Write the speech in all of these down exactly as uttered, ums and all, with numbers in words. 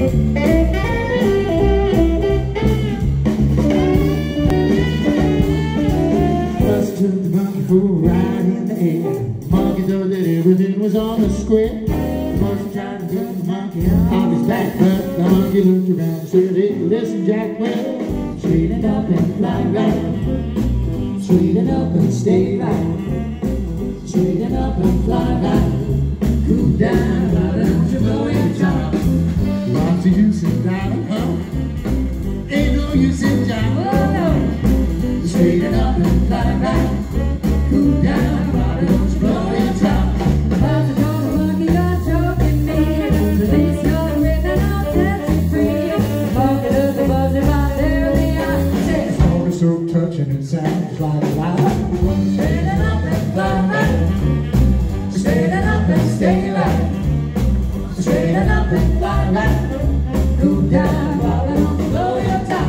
Took the monkey for a ride in the air. Monkey thought that everything was on the square. The monkey tried to get the monkey off his back, but the monkey looked around and said, "Hey, listen, Jack, well, straighten up and fly right. Straighten up and stay right. Straighten up and fly right. Cool down, why don't you blow your top? Lots of use in driving home. Ain't no use in driving. Oh, no. Straighten up and fly right. Cool down, why don't you blow your top? How's the little monkey got choking me? Release your grip and I'll set you free. Monkey does the buzzer right there in the eye. Says, "Oh, it's so touching, it sounds like a lie." Straighten up and fly right. Straighten up and stay right. Straighten up and fly right. Cool down, why don't you blow your top?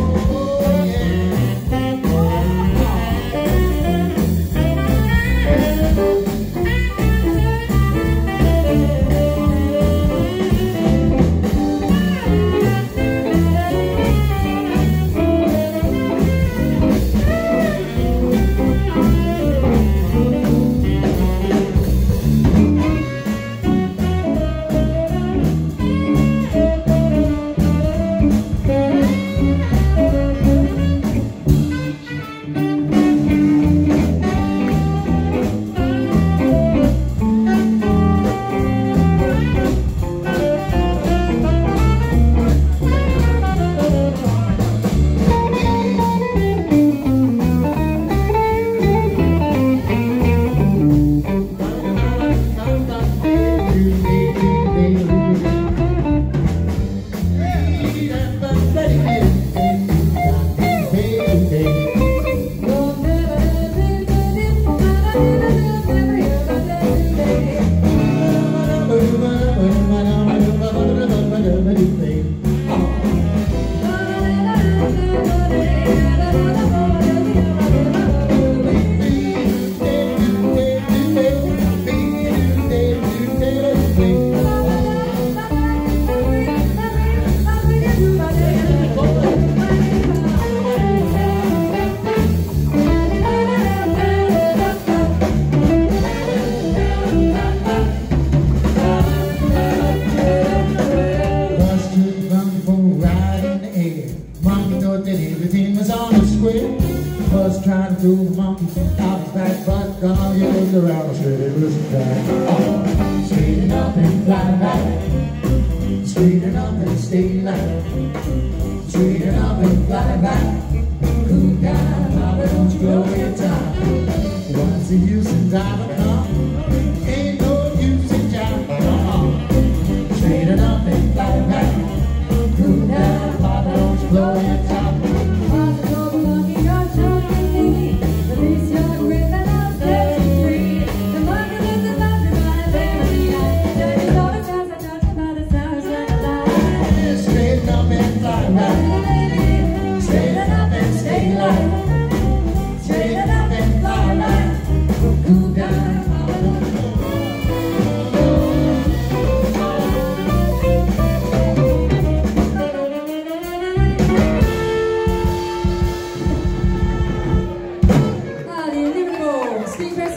Everything was on the square. Was trying to throw the monkey out his back, but God, you looked around and said, "Hey, listen, Jack. Oh, straighten up and fly right. Straighten up and stay right. Straighten up and fly right. Cool down, why don't you blow your top? What's the use in driving up? Ain't no use in driving up. Straighten up and fly right. Cool down, why don't you blow your top?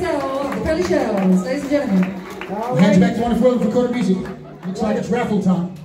Ladies and gentlemen. Hands back to one for recorded music. Looks like it's raffle time.